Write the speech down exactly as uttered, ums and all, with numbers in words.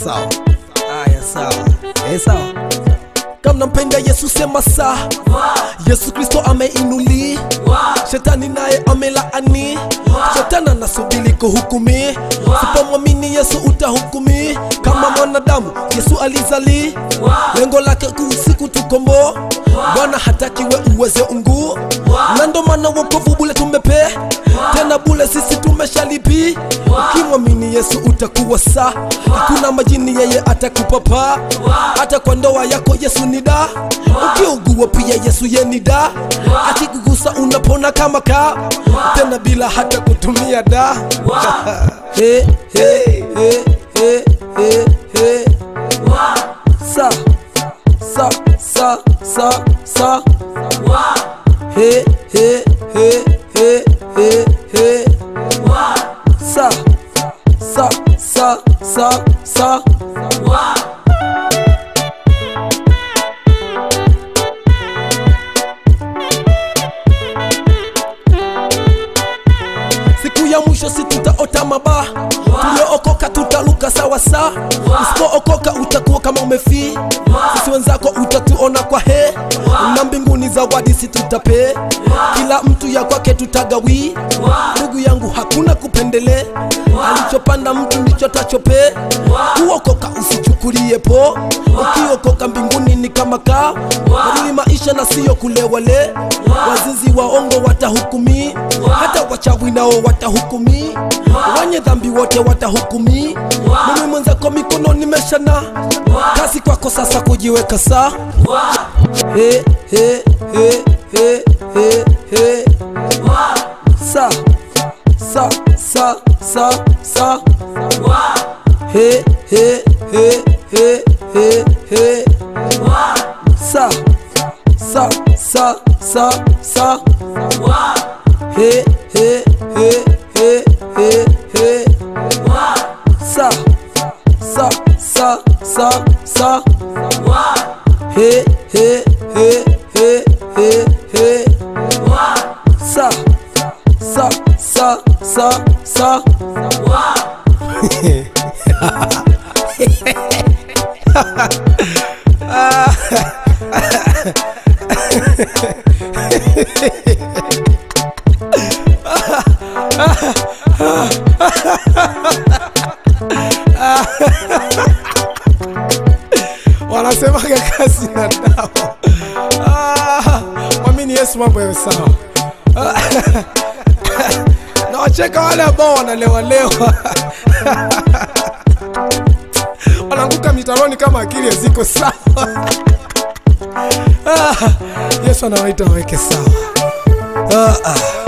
sawa. Haya sawa. Eh sawa. Kama nampenda Yesu sema sawa. Yesu Kristo ameinuli. Shetani naye amelaani. Shetani anasubiri kuhukumi. Usipomwamini Yesu utahukumi. Kama mwanadamu Yesu alizali. Lengo lake kusiku tukombo. Bwana hataki we uweze ungu. Na ndo maana wokovu bule tumepe. Tena bule sisi tumeshalipi. Ukimwamini Yesu utakuwa saa. Hakuna majini yeye atakupapa. Hata kwa ndoa yako Yesu ni da. Ukiugua pia Yesu ye ni da. Akikugusa unapona kama ka. Tena bila hata kutumia da. Hey, hey, hey, hey, hey, hey. Sa, sa, sa, sa, sa. Hey, hey, hey, hey, hey, hey. Sa, sa, sa, sa, sa. Siku ya mwisho si tutaota maba. Tulio-okoka tutaluka sawa sawa. Usipo-okoka utakuwa kama umefi. Sisi wenzako utatuona kwa he. Na mbinguni zawadi si tutape. Kila mtu ya kwake tutagawi. Ndugu yangu hakuna kupendele. Alichopanda mtu ndicho tachope. Kuokoka usichukulie po. Ukiokoka mbinguni ni kama ka. Badili maisha na siyo kulewale. Wazinzi waongo watahukumi. Hata wachawi nao watahukumi. Wenye dhambi wote watahukumi. Mimi mwenzako mikono nimeshana. Kazi kwako sasa kujiweka saa. Hey, hey, hey, hey, hey, hey. Sa, sa, sa, sa, sa. Hey, hey, hey, hey, hey, hey. Sa, sa, sa, sa, sa. Hey, hey, hey, hey, hey, hey. Sa, sa, sa, sa, sa. Hey, hey, hey, hey, hey, hey. Sa, sa, sa, sa, sa. Wanasema kazi na dawa. Ah, mwamini Yesu mambo yawe sawa. Na wacheka wale ambao wanalewa lewa. Wananguka mitaroni kama akili ziko sawa. Yesu anawaita waweke sawa. Ah, ah.